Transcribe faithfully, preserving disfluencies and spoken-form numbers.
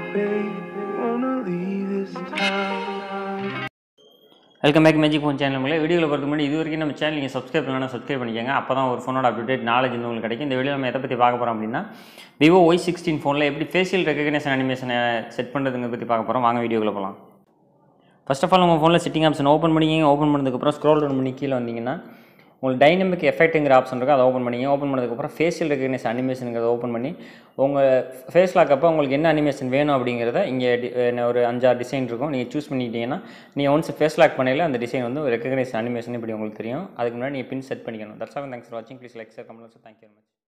Welcome back magic phone channel. உங்களை வீடியோவில் பொறுத்த முன்னாடி இது வரைக்கும் நம்ம சேனல் நீங்கள் சப்ஸ்கிரைப் பண்ணலாம், சப்ஸ்கிரைப் பண்ணிக்கோங்க. அப்போ தான் ஒரு ஃபோனோட அப்டேட் நாலேஜ் வந்து உங்களுக்கு கிடைக்கும். இந்த வீடியோ நம்ம எதை பற்றி பார்க்க போகிறோம் அப்படின்னா, விவோ ஒய் சிக்ஸ்டீன் ஃபோனில் எப்படி ஃபேஷியல் ரெகக்னேஷன் அனிமேஷனை செட் பண்ணுறதுங்க பற்றி பார்க்க போகிறோம். வாங்க வீடியோவில் போகலாம். ஃபர்ஸ்ட் ஆஃப் ஆல் உங்கள் ஃபோனில் செட்டிங் ஆப்ஷன் ஓப்பன் பண்ணிக்கிங்க. ஓப்பன் பண்ணதுக்கப்புறம் ஸ்க்ரோல் டவுன் பண்ணி கீழே வந்தீங்கன்னா உங்களுக்கு டைனமிக் எஃபெக்ட்டுங்கிற ஆப்ஷன் இருக்குது, அதை ஓப்பன் பண்ணிங்க. ஓப்பன் பண்ணதுக்கப்புறம் ஃபேஷியல் ரெகக்னேஷன் அனிமேஷனுங்கிறத ஓப்பன் பண்ணி உங்கள் ஃபேஸ் லாக்கப்போ உங்களுக்கு என்ன அனிமேஷன் வேணும் அப்படிங்கிறத இங்கே ஒரு அஞ்சாறு டிசைன் இருக்கும். நீங்கள் சூஸ் பண்ணிக்கிட்டீங்கன்னா நீங்கள் ஒன்ஸ் ஃபேஸ் லாக் பண்ணையில் அந்த டிசைன் வந்து ரெகக்னேஷன் அனிமேஷன் இப்படி உங்களுக்கு தெரியும். அதுக்கு முன்னாடி நீங்கள் பின் செட் பண்ணிக்கணும். That's all. தேங்க்ஸ் ஃபார் வாட்சிங். Please like, share, comment. Thank you very much.